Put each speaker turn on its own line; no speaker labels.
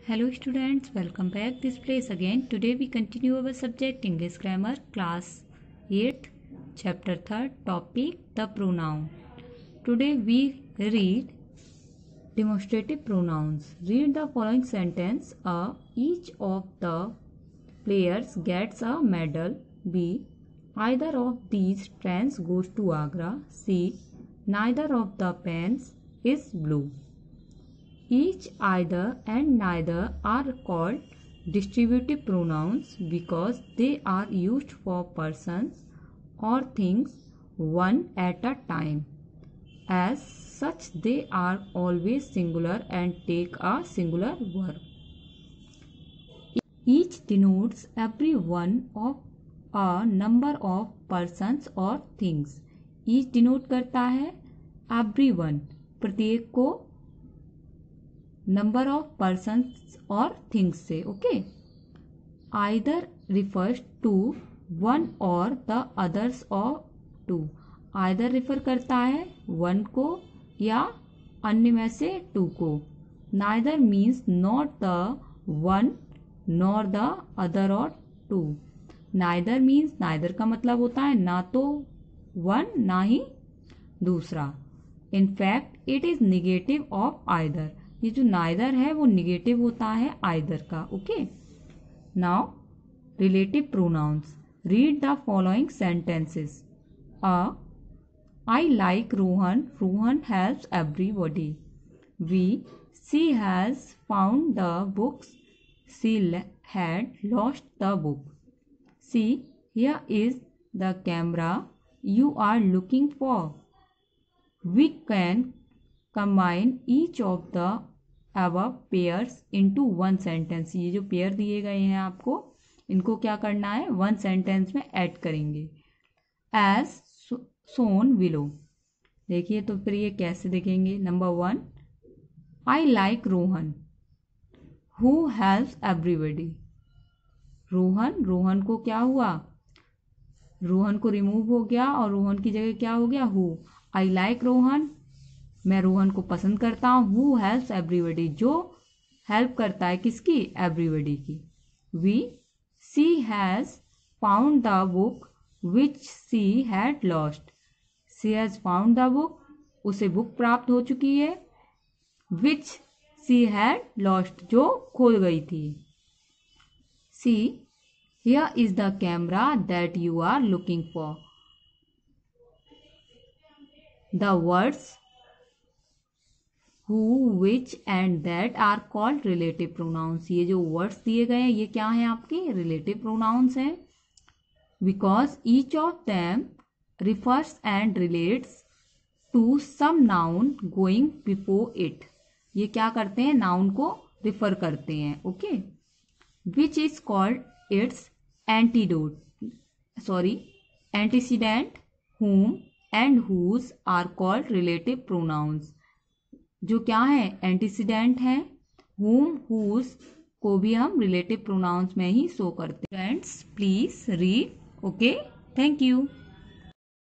Hello students, welcome back this place again. Today we continue our subject English Grammar class 8th chapter 3rd topic the pronoun. Today we read demonstrative pronouns. Read the following sentence. A. Each of the players gets a medal. B. Either of these trains goes to Agra. C. Neither of the pens is blue. Each, either and neither are called distributive pronouns because they are used for persons or things one at a time. As such, they are always singular and take a singular verb. Each denotes every one of a number of persons or things. Each denote करता है everyone, प्रत्येक को number of persons और things से. Okay. Either refers to one और the others और two. Either refer करता है वन को या अन्य में से टू को. Neither means not the one nor the other और टू. नाइदर मीन्स नाइदर का मतलब होता है ना तो वन ना ही दूसरा. In fact it is negative of either. ये जो नाइदर है वो निगेटिव होता है आइदर का. Okay. Now relative pronouns. Read the following sentences. A. I like Rohan. Rohan helps everybody. B. She has found the books. She had lost the book. C. Here is the camera you are looking for. We can combine each of the above pairs into one sentence. ये जो pair दिए गए हैं आपको, इनको क्या करना है, वन सेंटेंस में ऐड करेंगे. As shown below. देखिए तो फिर ये कैसे देखेंगे. Number 1, I like Rohan. Who helps everybody. Rohan को क्या हुआ, रोहन को रिमूव हो गया और रोहन की जगह क्या हो गया, हु. आई लाइक रोहन, मैं रोहन को पसंद करता हूँ. हु हेल्प्स एवरीबडी, जो हेल्प करता है किसकी, एवरीबडी की. B. She has found the book which she had lost. She has found the book, उसे बुक प्राप्त हो चुकी है. विच सी हैड लॉस्ट, जो खो गई थी. सी. Here is the camera that you are looking for. The words who, which and that are called relative pronouns. ये जो words दिए गए हैं ये क्या हैं आपके, relative pronouns हैं. Because each of them refers and relates to some noun going before it. ये क्या करते हैं, noun को refer करते हैं. Okay. Which is called its antecedent, whom and whose are called relative pronouns. जो क्या है, एंटीसीडेंट है. whom, whose को भी हम relative pronouns में ही शो करते हैं. Friends please read. Okay, thank you.